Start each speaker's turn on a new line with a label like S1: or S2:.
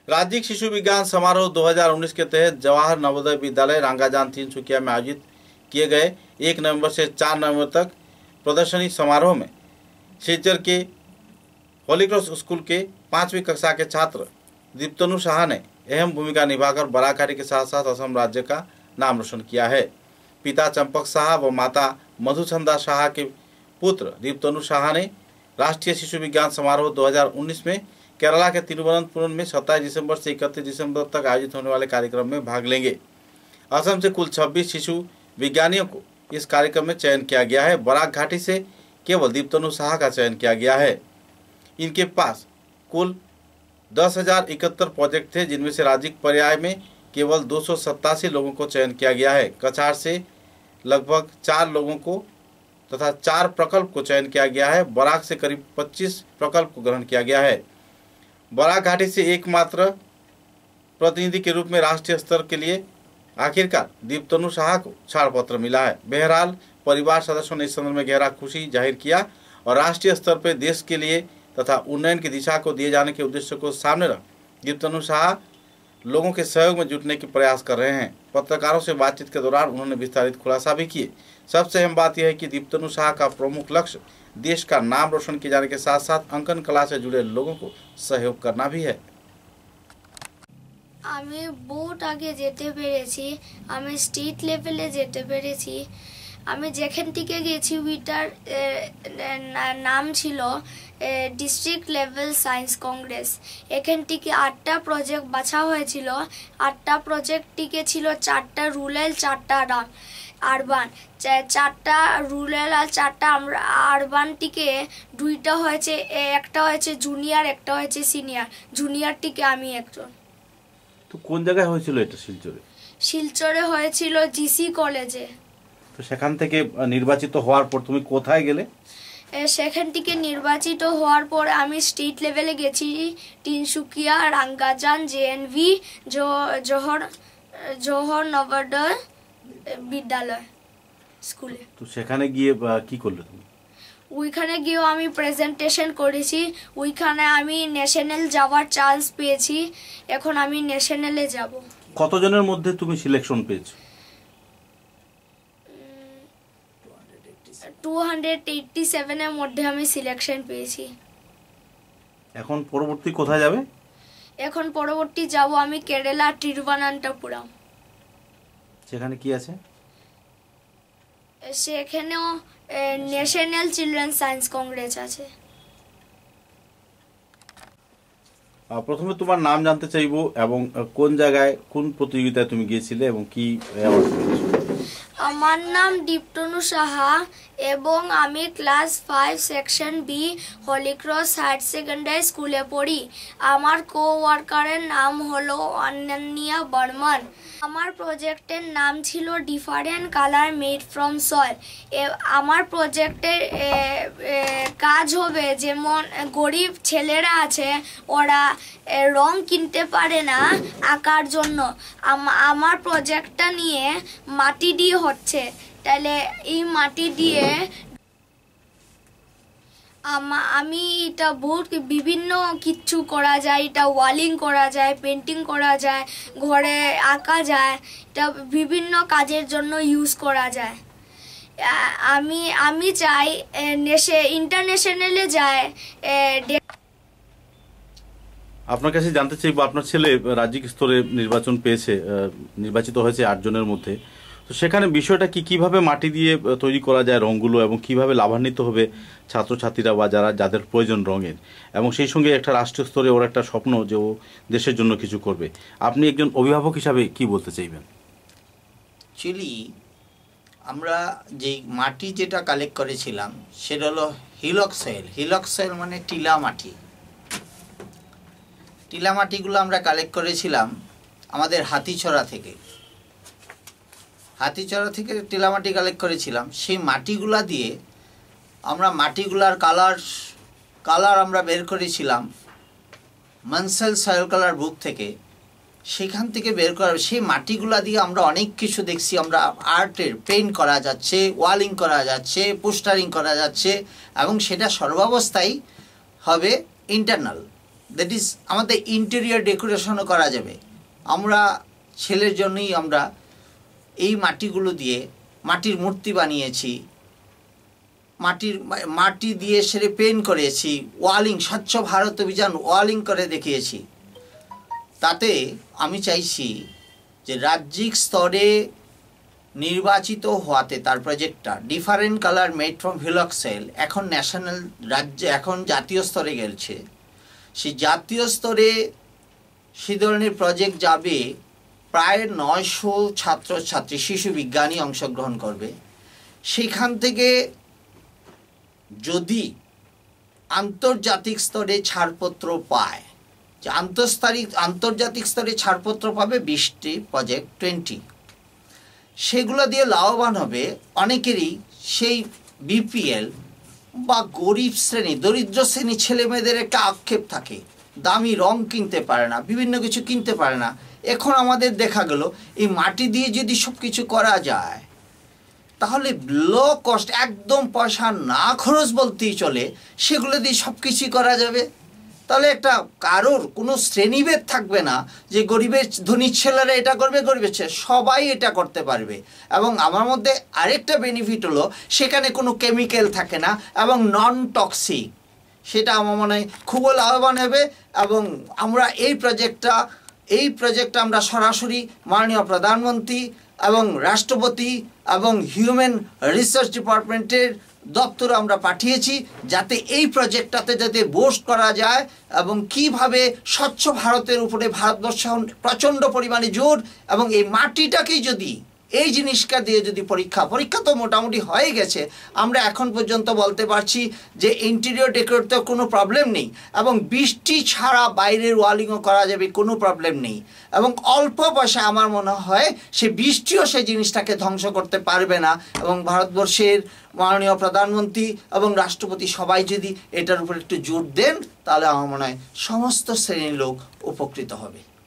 S1: राज्य शिशु विज्ञान समारोह 2019 के तहत जवाहर नवोदय विद्यालय रंगाजान तिनसुकिया में आयोजित किए गए 1 नवंबर से 4 नवंबर तक प्रदर्शनी समारोह में सिलचर के होली क्रॉस स्कूल के 5वीं कक्षा के छात्र दीप्तनु शाह ने अहम भूमिका निभाकर बराकारी के साथ साथ असम राज्य का नाम रोशन किया है। पिता चंपक शाह व माता मधुचंदा शाह के पुत्र दीप्तनु शाह ने राष्ट्रीय शिशु विज्ञान समारोह 2019 में केरला के तिरुवनंतपुरम में 27 दिसंबर से 31 दिसंबर तक आयोजित होने वाले कार्यक्रम में भाग लेंगे। असम से कुल 26 शिशु विज्ञानियों को इस कार्यक्रम में चयन किया गया है। बराक घाटी से केवल दीप्तनु शाह का चयन किया गया है। इनके पास कुल 10,071 प्रोजेक्ट थे, जिनमें से राज्य पर्याय में केवल 287 लोगों को चयन किया गया है। कछार से लगभग 4 लोगों को तथा 4 प्रकल्प को चयन किया गया है। बराक से करीब 25 प्रकल्प को ग्रहण किया गया है। बराक घाटी से एकमात्र प्रतिनिधि के रूप में राष्ट्रीय स्तर के लिए आखिरकार दीप्तनु शाह को छाड़ पत्र मिला है। बहरहाल परिवार सदस्यों ने इस संदर्भ में गहरा खुशी जाहिर किया और राष्ट्रीय स्तर पर देश के लिए तथा उन्नयन की दिशा को दिए जाने के उद्देश्य को सामने रख दीप्तनु शाह लोगों के सहयोग में जुटने के प्रयास कर रहे हैं। पत्रकारों से बातचीत के दौरान उन्होंने विस्तारित खुलासा भी किए। सबसे अहम बात यह है कि दीप्तनु शाह का प्रमुख लक्ष्य देश का नाम रोशन किए जाने के साथ साथ अंकन कला से जुड़े लोगों को सहयोग करना भी है।
S2: আমি বহুত আগে যেতে পেরেছি, আমি স্টেট লেভেলে যেতে পেরেছি। আমি যেখান থেকে গেছি ওইটার নাম ছিল ডিস্ট্রিক্ট লেভেল সায়েন্স কংগ্রেস। এখান থেকে 8টা প্রজেক্ট বাছা হয়েছিল। 8টা প্রজেক্ট থেকে ছিল 4টা রুরাল 4টা আরবান। 4টা রুরাল আর 4টা আরবান থেকে 2টা হয়েছে, একটা হয়েছে জুনিয়র, একটা হয়েছে সিনিয়র। জুনিয়র থেকে আমি একজন।
S1: তো কোন জায়গায় হয়েছিল এটা? শিলচরে।
S2: শিলচরে হয়েছিল জিসি কলেজে।
S1: তো সেখান থেকে নির্বাচিত হওয়ার পর তুমি কোথায় গেলে?
S2: সেখান থেকে নির্বাচিত হওয়ার পর আমি স্টেট লেভেলে গেছি, তিনসুকিয়া, রাঙ্গাজান, জেএনভি, জওহর নবোদয় বিদ্যালয় স্কুলে।
S1: তো সেখানে গিয়ে কি করলে তুমি?
S2: ওইখানে গিয়েও আমি প্রেজেন্টেশন করেছি। ওইখানে আমি ন্যাশনাল যাওয়ার চান্স পেয়েছি। এখন আমি ন্যাশনালে যাব।
S1: কতজনের মধ্যে তুমি সিলেকশন পেয়েছো?
S2: 287 এর মধ্যে আমি সিলেকশন পেয়েছি।
S1: এখন পরবর্তী কোথায় যাবে?
S2: এখন পরবর্তী যাব আমি কেরালা তিরুবনন্তপুরম।
S1: সেখানে কি আছে?
S2: সেখানেও ন্যাশনাল চিলড্রেন সায়েন্স কংগ্রেস আছে।
S1: প্রথমে তোমার নাম জানতে চাইবো এবং কোন জায়গায় কোন প্রতিযোগিতায় তুমি গিয়েছিলে এবং কি অ্যাওয়ার্ড পেয়েছো?
S2: আমার নাম দীপ্তনু সাহা এবং আমি class 5 section B Holy Cross higher secondary স্কুলে পড়ি। আমার কো-ওয়ার্কারের নাম হলো অনন্যা বর্মন। আমার প্রজেক্টের নাম ছিল different colour made from soil. আমার প্রজেক্টের কাজ হবে যেমন গরিব ছেলেরা আছে, ওরা রং কিনতে পারে না আঁকার জন্য। আমার প্রজেক্টটা নিয়ে মাটি দিয়ে হচ্ছে, তাহলে এই মাটি দিয়ে আমি এটা বহুত বিভিন্ন কিছু করা যায়। এটা ওয়ালিং করা যায়, পেন্টিং করা যায়, ঘরে আঁকা যায়, এটা বিভিন্ন কাজের জন্য ইউজ করা যায়। আমি চাই ইন্টারন্যাশনালে যায়।
S1: আপনার কাছে জানতে চাইবো, আপনার ছেলে রাজ্যিক স্তরে নির্বাচিত হয়েছে 8 জনের মধ্যে। তো সেখানে বিষয়টা কিভাবে মাটি দিয়ে তৈরি করা যায় রঙগুলো এবং কিভাবে লাভান্বিত হবে ছাত্রছাত্রীরা বা যাদের প্রয়োজন রঙের, এবং সেই সঙ্গে একটা রাষ্ট্রীয় স্তরে ওর একটা স্বপ্ন যে ও দেশের জন্য কিছু করবে। আপনি একজন অভিভাবক হিসাবে কি বলতে চাইবেন?
S3: অ্যাকচুয়ালি আমরা যে মাটি যেটা কালেক্ট করেছিলাম সেটা হলো হিলক সয়েল। হিলক সয়েল মানে টিলা মাটি। টিলা মাটিগুলো আমরা কালেক্ট করেছিলাম আমাদের হাতিছড়া থেকে। হাতিছড়া থেকে টিলা মাটি কালেক্ট করেছিলাম। সেই মাটিগুলা দিয়ে আমরা মাটিগুলার কালার আমরা বের করেছিলাম মানসেল সয়েল কালার বুক থেকে। সেখান থেকে বের করা সেই মাটিগুলা দিয়ে আমরা অনেক কিছু দেখছি। আমরা আর্টের পেইন্ট করা যাচ্ছে, ওয়ালিং করা যাচ্ছে, পোস্টারিং করা যাচ্ছে, এবং সেটা সর্বাবস্থায় হবে ইন্টারনাল, দ্যাট ইজ আমাদের ইন্টেরিয়র ডেকোরেশনও করা যাবে। আমরা ছেলের জন্যই আমরা এই মাটিগুলো দিয়ে মাটির মূর্তি বানিয়েছি, মাটি দিয়ে সেরে পেন্ট করেছি, ওয়ালিং, স্বচ্ছ ভারত অভিযান ওয়ালিং করে দেখিয়েছি। তাতে আমি চাইছি যে রাজ্যিক স্তরে নির্বাচিত হওয়াতে তার প্রজেক্টটা ডিফারেন্ট কালার মেড ফ্রম ভিলক্সেল এখন ন্যাশনাল এখন জাতীয় স্তরে গেছে। সেই জাতীয় স্তরে সে ধরনের প্রজেক্ট যাবে, প্রায় 900 ছাত্রছাত্রী শিশু বিজ্ঞানী অংশগ্রহণ করবে। সেখান থেকে যদি আন্তর্জাতিক স্তরে ছাড়পত্র পায়, যে আন্তর্জাতিক স্তরে ছাড়পত্র পাবে 20টি প্রজেক্ট, 20, সেগুলো দিয়ে লাভবান হবে অনেকেরই সেই বিপিএল বা গরিব শ্রেণী, দরিদ্র শ্রেণী ছেলে মেয়েদের একটা আক্ষেপ থাকে, দামি রং কিনতে পারে না, বিভিন্ন কিছু কিনতে পারে না। এখন আমাদের দেখা গেল এই মাটি দিয়ে যদি সব কিছু করা যায় তাহলে লো কস্ট, একদম পয়সা না খরচ বলতেই চলে, সেগুলো দিয়ে সব কিছুই করা যাবে। তাহলে একটা কারোর কোনো শ্রেণীভেদ থাকবে না যে গরিবের ধনী ছেলেরা এটা করবে, গরিবের ছেলে, সবাই এটা করতে পারবে। এবং আমার মধ্যে আরেকটা বেনিফিট হলো সেখানে কোনো কেমিক্যাল থাকে না এবং নন টক্সিক, সেটা আমার মনে হয় খুব লাভবান হবে। এবং আমরা এই প্রজেক্টটা আমরা সরাসরি মাননীয় প্রধানমন্ত্রী এবং রাষ্ট্রপতি এবং হিউম্যান রিসার্চ ডিপার্টমেন্টের দপ্তরে আমরা পাঠিয়েছি, যাতে এই প্রজেক্টটাতে যাতে বোস্ট করা যায় এবং কিভাবে স্বচ্ছ ভারতের উপরে ভারতবর্ষ প্রচণ্ড পরিমাণে জোর, এবং এই মাটিটাকেই যদি এই জিনিসটা দিয়ে যদি পরীক্ষা তো মোটামুটি হয়ে গেছে, আমরা এখন পর্যন্ত বলতে পারছি যে ইন্টেরিয়র ডেকোরেটতে কোনো প্রবলেম নেই, এবং বৃষ্টি ছাড়া বাইরের ওয়ালিংও করা যাবে, কোনো প্রবলেম নেই। এবং অল্প পয়সা আমার মনে হয় সে বৃষ্টিও সেই জিনিসটাকে ধ্বংস করতে পারবে না। এবং ভারতবর্ষের মাননীয় প্রধানমন্ত্রী এবং রাষ্ট্রপতি সবাই যদি এটার উপর একটু জোর দেন তাহলে আমার মনে হয় সমস্ত শ্রেণীর লোক উপকৃত হবে।